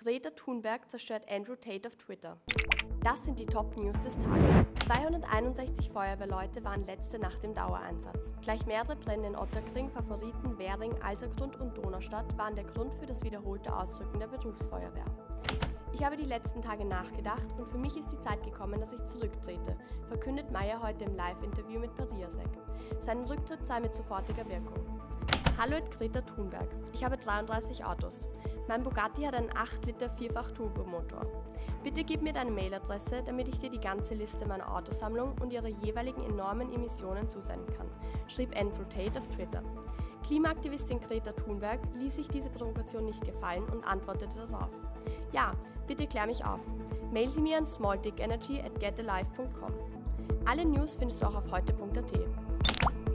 Greta Thunberg zerstört Andrew Tate auf Twitter. Das sind die Top-News des Tages. 261 Feuerwehrleute waren letzte Nacht im Dauereinsatz. Gleich mehrere Brände in Ottakring, Favoriten, Währing, Alsergrund und Donaustadt waren der Grund für das wiederholte Ausrücken der Berufsfeuerwehr. Ich habe die letzten Tage nachgedacht und für mich ist die Zeit gekommen, dass ich zurücktrete, verkündet Meyer heute im Live-Interview mit Pariasek. Sein Rücktritt sei mit sofortiger Wirkung. Hallo Greta Thunberg. Ich habe 33 Autos. Mein Bugatti hat einen 8-Liter Vierfach-Turbomotor. Bitte gib mir deine Mailadresse, damit ich dir die ganze Liste meiner Autosammlung und ihre jeweiligen enormen Emissionen zusenden kann, schrieb Andrew Tate auf Twitter. Klimaaktivistin Greta Thunberg ließ sich diese Provokation nicht gefallen und antwortete darauf. Ja, bitte klär mich auf. Mail sie mir an smalldickenergy@getalive.com. Alle News findest du auch auf heute.at.